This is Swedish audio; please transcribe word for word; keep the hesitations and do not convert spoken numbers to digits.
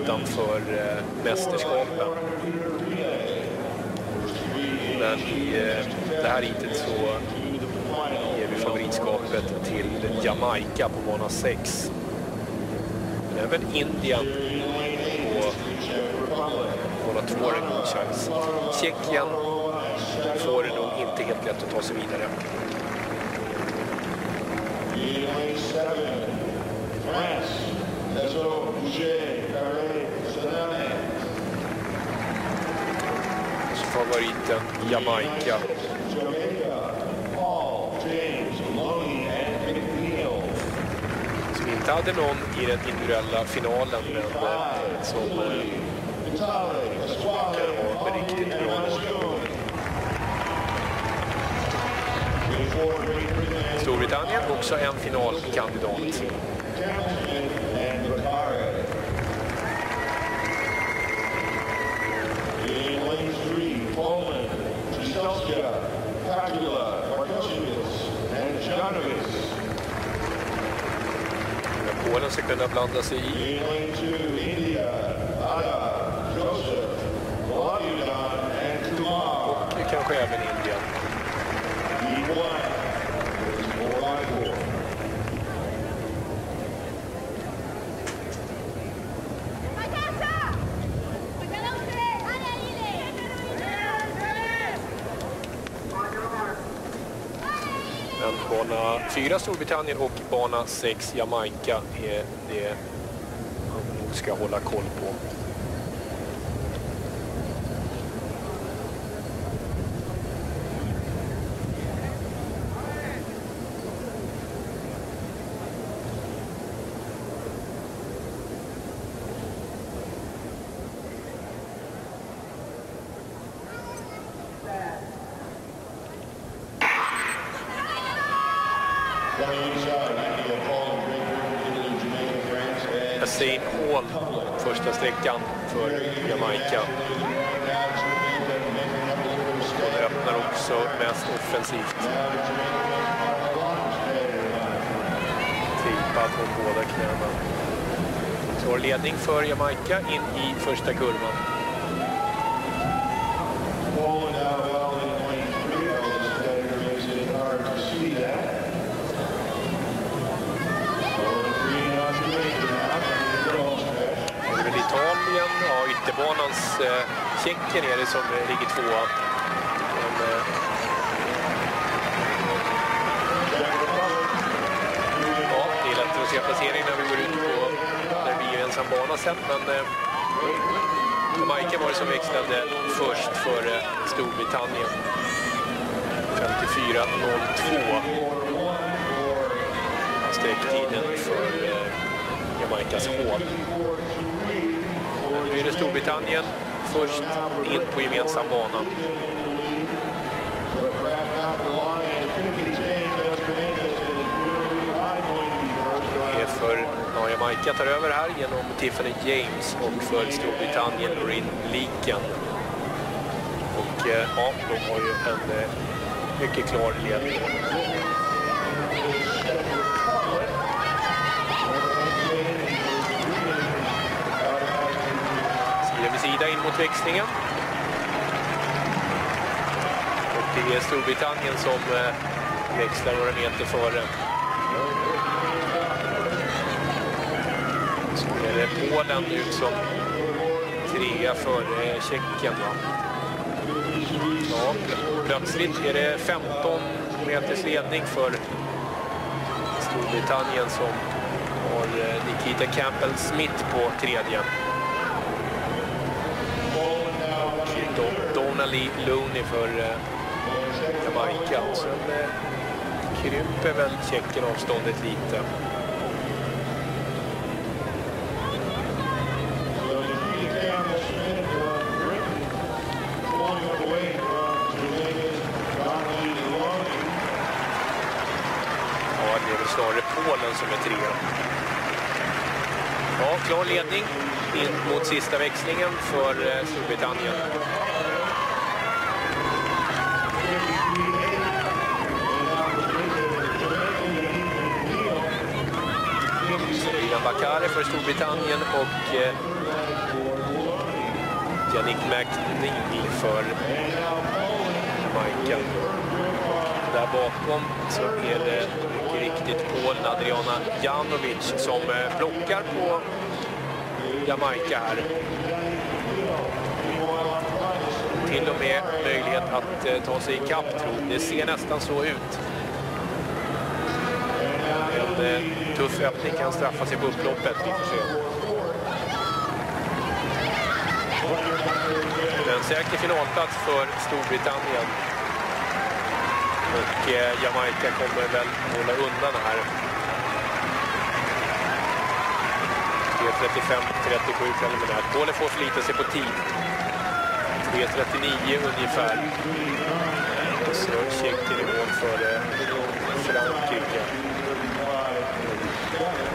utanför eh, mästerskapen. Men i eh, det här heatet så ger vi favoritskapet till Jamaica på bana sex. Men även Indien på bana två har en god chans. Tjeckien får det nog inte helt lätt att ta sig vidare. Så favoriten Jamaica. Som inte hade någon i den individuella finalen, men eh, som eh, kan vara med riktigt bra. Storbritannien också en finalkandidat. Polen ska kunna blanda sig i. Och kanske även Indien. Men bana fyra Storbritannien och bana sex Jamaica är det man nog ska hålla koll på. Saint Hall, första sträckan för Jamaica. Och det öppnar också mest offensivt. Trippad på båda knäna. Så ledning för Jamaica in i första kurvan. Italien, ja, ytterbanans eh, Tjeckien är det som eh, ligger tvåa. Men, eh, ja, det är lättare att se placeringen när vi går ut på när vi är ensam bana sen, men eh, Jamaica var det som växlade först för eh, Storbritannien. femtiofyra noll två sträcktiden för eh, Jamaicas hål. Nu är det Storbritannien först in på gemensam bana. Det är för ja, Jamaica tar över här genom Tiffany James och för Storbritannien Loreen Leaken. Och ja, de har ju en eh, mycket klar ledning. Sida in mot växlingen. Och det är Storbritannien som eh, växlar några meter före. Så är det Polen ut som trea för eh, Tjeckien. Ja, plötsligt är det femton meters ledning för Storbritannien som har eh, Nikita Campbell-Smith på tredje. Donnelly Looney för eh, Jamaica. Och sen eh, krymper väl Tjeckien avståndet lite. Ja, det är väl snarare Polen som är trea. Ja, klar ledning in mot sista växlingen för eh, Storbritannien. Bakare för Storbritannien och eh, Yannick McNeil för Jamaica. Där bakom så är det mycket riktigt Polen Adriana Janovic som blockar på Jamaica här. Till och med möjlighet att eh, ta sig i kapp, tror jag. Det ser nästan så ut. En eh, tuff öppning kan straffa sig på upploppet, vi får se. En säker finalplats för Storbritannien. Och eh, Jamaica kommer väl hålla undan här. tre trettiofem trettiosju preliminärt. Polen får förlita sig på tid. tre trettionio ungefär. Och så check i nivån för eh, Frankrike.